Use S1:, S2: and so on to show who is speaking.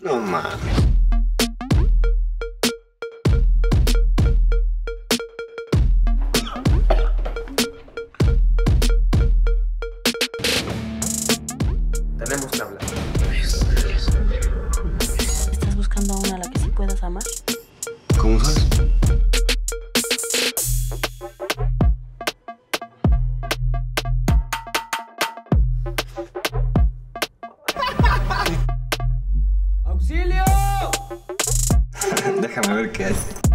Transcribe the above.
S1: No mames. Tenemos que hablar.
S2: ¿Estás buscando a una a la que sí puedas amar?
S1: ¿Cómo sabes?
S3: ¡Auxilio!
S1: Déjame ver qué hace.